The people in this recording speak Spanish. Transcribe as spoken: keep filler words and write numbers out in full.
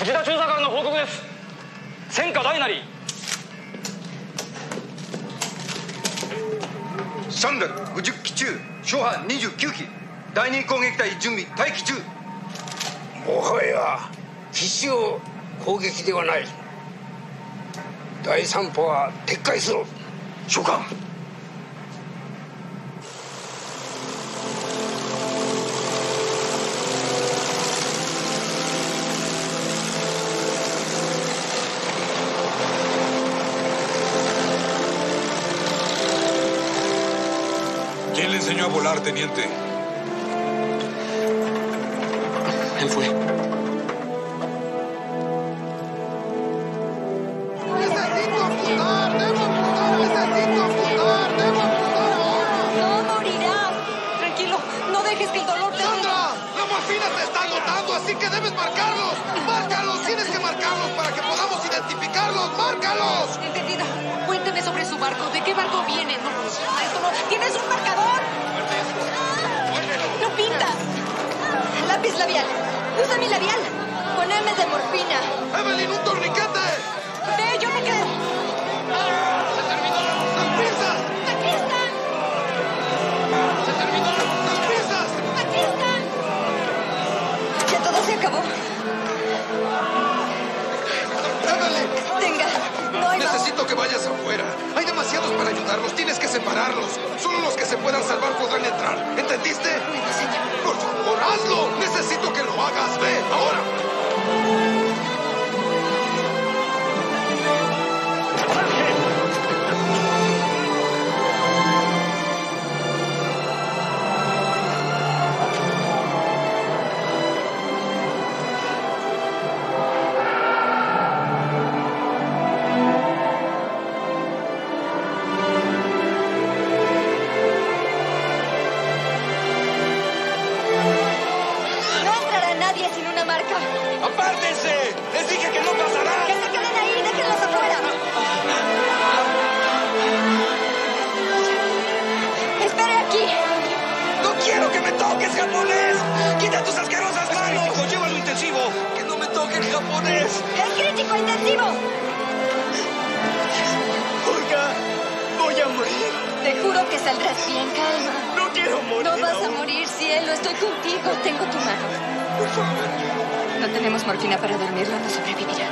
藤田中佐からの報告です。戦果大なり。 三台ごじゅっき中、初波にじゅうきゅうき、第二攻撃隊準備待機中。 もはや基地を攻撃ではない。第三波は撤回する。 召喚。 ¿Quién le enseñó a volar, teniente? Él fue. ¡Necesito apuntar! ¡Debo apuntar! ¡Necesito apuntar! ¡Debo apuntar ahora! No morirá. Tranquilo, no dejes que el dolor te... ¡Sandra! ¡La morfina te está agotando, así que debes marcarlos! ¡Márcalos! Tienes que marcarlos para que podamos identificarlos. ¡Márcalos! Entendida. Cuénteme sobre su barco. ¿De qué barco viene? No, esto no... ¿Tienes un marcador? ¡No pinta! Lápiz labial. Usa mi labial. Con M de morfina. ¡Evelyn, un torniquete! Ve, yo me quedo. ¡Se terminó! ¡Las pinzas! ¡Aquí están! ¡Se terminó! ¡Las pinzas! ¡Aquí están! Ya todo se acabó. ¡Evelyn! Tenga. No hay más. Necesito que vayas afuera. Hay demasiados para ayudarlos. Tienes que separarlos. Solo los que se puedan salvar podrán entrar. ¿Entendiste? Bueno, señor. Por favor, hazlo. Necesito que lo hagas. Ve, ahora. No entrará nadie sin una marca. ¡Apártense! ¡Les dije que no pasará! ¡Que se queden ahí! ¡Déjenlos afuera! ¡Espere aquí! ¡No quiero que me toques, japonés! ¡Quita tus asquerosas manos! ¡Crítico, llévalo intensivo! ¡Que no me toque el japonés! ¡El crítico intensivo! Olga, voy a morir. Te juro que saldrás bien, calma. No quiero morir. No vas a aún. morir, cielo. Estoy contigo. Tengo tu mano. Por favor. No tenemos morfina para dormirlo. No sobrevivirá.